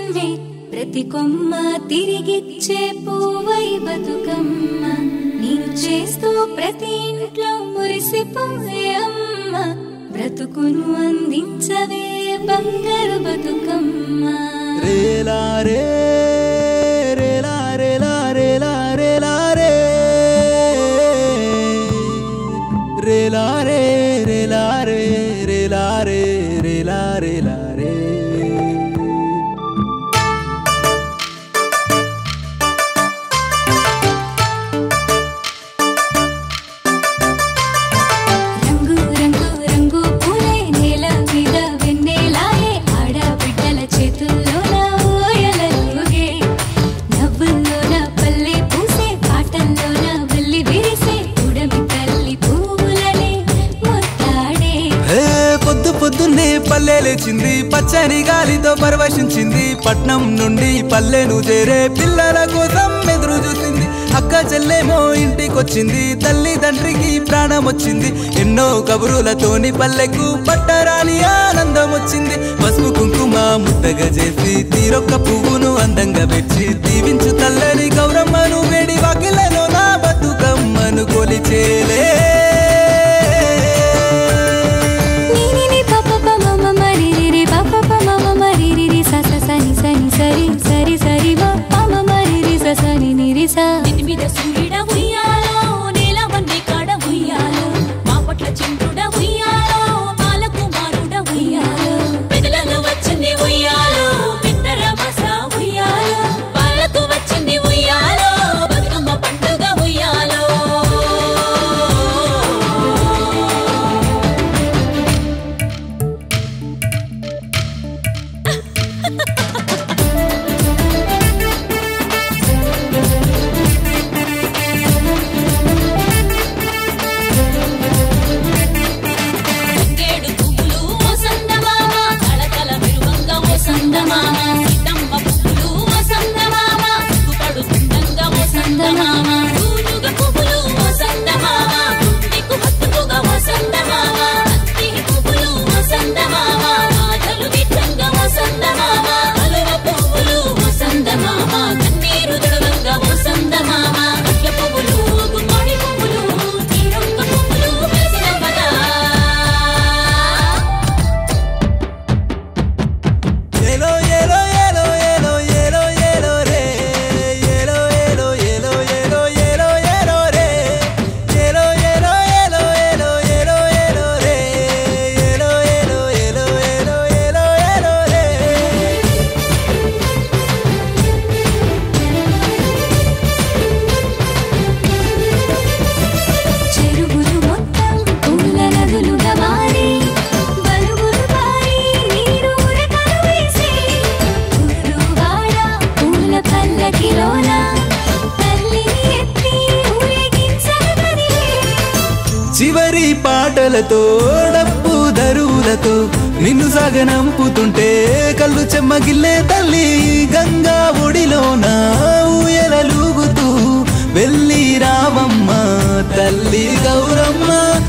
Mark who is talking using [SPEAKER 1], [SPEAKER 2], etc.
[SPEAKER 1] జన్మే ప్రతి కొమ్మ తిరిగిచ్చే పూవై బతుకమ్మ నేను చేస్తూ ప్రతి ఇంట్లో మురిసిపోయే అమ్మ బ్రతుకును అందించవే బంగారు బతుకమ్మ
[SPEAKER 2] రేలా రే రేలా రేలా రేలా రేలా రే రేలా రే రేలా రే రేలా రే రేలా రేలా రే పల్లె లేచింది పచ్చని గాలితో పరవశించింది పట్నం నుండి పల్లెను చేరే పిల్లల కోసం ఎదురు చూసింది అక్క చెల్లేమో ఇంటికొచ్చింది తల్లిదండ్రికి ప్రాణం వచ్చింది ఎన్నో కబురులతోని పల్లెకు పట్టరాని ఆనందం వచ్చింది పసుపు కుంకుమ ముద్దగా చేసి తీరొక్క పువ్వును అందంగా పెట్టి దీవించు తల్లని గౌరమ్మను వేడి వాకిలలో నా బతుకమ్మను కొలిచేలే
[SPEAKER 1] సరి సరి సరి మమ మరి రి సని నిరి సా
[SPEAKER 3] మీద సూర్యుడ ఉయ్యాలో నీలవన్నీ కాడ ఉయ్యాలో మా పట్ల చంద్రుడ ఉయ్యాలో బాలకుమారుడ ఉయ్యాలో పెదలలో వచ్చింది ఉయ్యాలో పిత్తర మస ఉయ్యాలో బాలకు వచ్చింది ఉయ్యాలో బతుకమ్మ పండుగ ఉయ్యాలో
[SPEAKER 2] చివరి పాటలతో డప్పు దరువులతో నిన్ను సాగనంపుతుంటే కళ్ళు చెమ్మగిల్లే తల్లి గంగా ఒడిలోన ఊయలలుగుతూ వెళ్ళి రావమ్మ తల్లి గౌరమ్మ